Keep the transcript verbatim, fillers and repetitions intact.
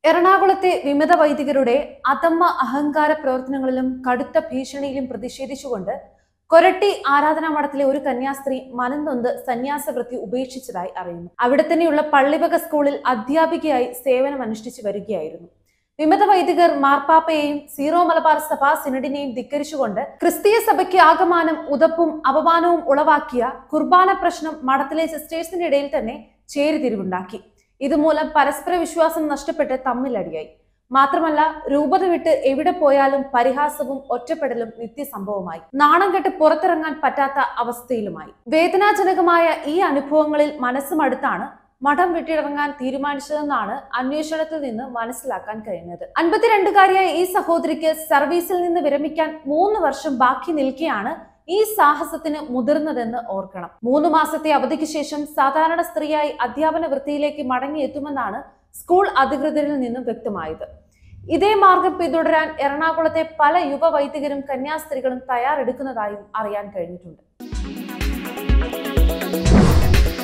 എറണാകുളത്തെ വിമത വൈദികരുടെ അധമ്മ അഹങ്കാര പ്രവർത്തനങ്ങളിലും കടുത്ത ഭീഷണിയിലും പ്രതിഷേധിച്ചുകൊണ്ട് കൊരട്ടി ആരാധനാ മഠത്തിലെ ഒരു കന്യാസ്ത്രീ മനംനൊന്ത് സന്യാസവൃത്തി ഉപേക്ഷിച്ചതായി അറിയുന്നു. അവിടെ തന്നെയുള്ള പള്ളിവക സ്കൂളിൽ അധ്യാപികയായി സേവനം അനുഷ്ഠിച്ചു വരികയായിരുന്നു. വിമത വൈദികർ മാർപ്പാപ്പയെയും സീറോ മലബാർ സഭാ സിനഡിനെയും ധിക്കരിച്ചുകൊണ്ട് ക്രിസ്തീയ സഭയ്ക്ക് ആകമാനം ഉതപ്പും അപമാനവും ഉളവാക്കിയ കുർബാന പ്രശ്നം മഠത്തിലെ സിസ്റ്റേഴ്സിന്റെ ഇടയിൽ തന്നെ ചേരിതിരിവുണ്ടാക്കി. ഇതുമൂലം പരസ്പര വിശ്വാസം നഷ്ടപ്പെട്ട് തമ്മിലടിയായി. മാത്രമല്ല, രൂപത വിട്ട് എവിടെ പോയാലും പരിഹാസവും ഒറ്റപ്പെടലും നിത്യസംഭവമായി. നാണം കെട്ട് പുറത്തിറങ്ങാൻ പറ്റാത്ത അവസ്ഥയിലുമായി. വേദനാജനകമായ ഈ അനുഭവങ്ങളിൽ മനസ്സുമടുത്താണ് മഠം വിട്ടിറങ്ങാൻ തീരുമാനിച്ചതെന്നാണ് അന്വേഷണത്തിൽ നിന്ന് മനസ്സിലാക്കാൻ കഴിഞ്ഞത്. അൻപത്തിരണ്ടുകാരിയായ ഈ സഹോദരിക്ക് സർവീസിൽ നിന്ന് വിരമിക്കാൻ മൂന്ന് വർഷം ബാക്കി നിൽക്കെയാണ് ഈ സാഹസത്തിന് മുതിർന്നതെന്ന് ഓർക്കണം. മൂന്ന് മാസത്തെ അവധിക്ക് ശേഷം സാധാരണ സ്ത്രീയായി അധ്യാപന വൃത്തിയിലേക്ക് മടങ്ങിയെത്തുമെന്നാണ് സ്കൂൾ അധികൃതരിൽ നിന്നും വ്യക്തമായത്. ഇതേ മാർഗം പിന്തുടരാൻ എറണാകുളത്തെ പല യുവ വൈദികരും കന്യാസ്ത്രീകളും തയ്യാറെടുക്കുന്നതായും അറിയാൻ കഴിഞ്ഞിട്ടുണ്ട്.